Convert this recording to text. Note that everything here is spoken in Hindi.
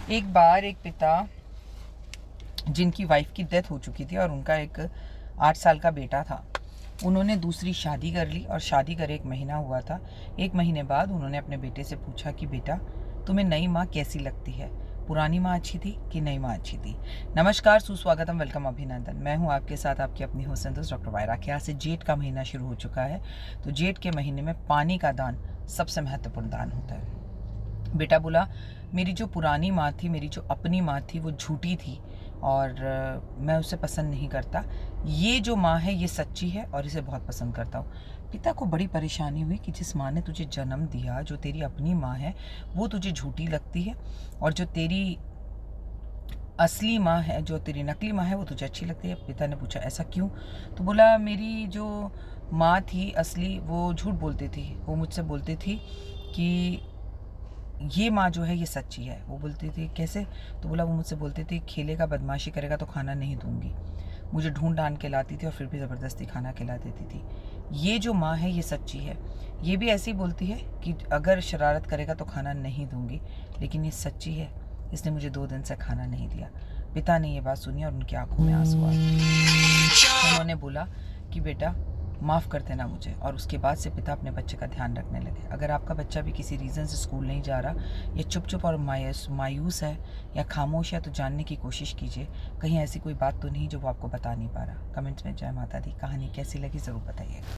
एक बार एक पिता जिनकी वाइफ की डेथ हो चुकी थी और उनका एक 8 साल का बेटा था, उन्होंने दूसरी शादी कर ली और शादी कर 1 महीना हुआ था। 1 महीने बाद उन्होंने अपने बेटे से पूछा कि बेटा, तुम्हें नई माँ कैसी लगती है? पुरानी माँ अच्छी थी कि नई माँ अच्छी थी? नमस्कार, सुस्वागतम, वेलकम, अभिनंदन। मैं हूँ आपके साथ आपकी अपनी होस्ट दोस्त डॉक्टर वायरा। क्या से जेठ का महीना शुरू हो चुका है, तो जेठ के महीने में पानी का दान सबसे महत्वपूर्ण दान होता है। बेटा बोला, मेरी जो पुरानी माँ थी, मेरी जो अपनी माँ थी, वो झूठी थी और मैं उसे पसंद नहीं करता। ये जो माँ है ये सच्ची है और इसे बहुत पसंद करता हूँ। पिता को बड़ी परेशानी हुई कि जिस माँ ने तुझे जन्म दिया, जो तेरी अपनी माँ है, वो तुझे झूठी लगती है और जो तेरी असली माँ है, जो तेरी नकली माँ है, वो तुझे अच्छी लगती है। पिता ने पूछा, ऐसा क्यों? तो बोला, मेरी जो माँ थी असली, वो झूठ बोलती थी। वो मुझसे बोलती थी कि ये माँ जो है ये सच्ची है। वो बोलती थी, कैसे? तो बोला, वो मुझसे बोलती थी, खेलेगा, बदमाशी करेगा तो खाना नहीं दूंगी। मुझे ढूंढ ढांड के लाती थी और फिर भी ज़बरदस्ती खाना खिला देती थी। ये जो माँ है ये सच्ची है। ये भी ऐसी बोलती है कि अगर शरारत करेगा तो खाना नहीं दूंगी, लेकिन ये सच्ची है, इसने मुझे 2 दिन से खाना नहीं दिया। पिता ने ये बात सुनी और उनकी आंखों में आंसू आ गए। उन्होंने बोला कि बेटा, माफ़ कर देना मुझे। और उसके बाद से पिता अपने बच्चे का ध्यान रखने लगे। अगर आपका बच्चा भी किसी रीज़न से स्कूल नहीं जा रहा, या चुप चुप और मायूस है या खामोश है, तो जानने की कोशिश कीजिए, कहीं ऐसी कोई बात तो नहीं जो वो आपको बता नहीं पा रहा। कमेंट्स में जय माता दी। कहानी कैसी लगी ज़रूर बताइएगा।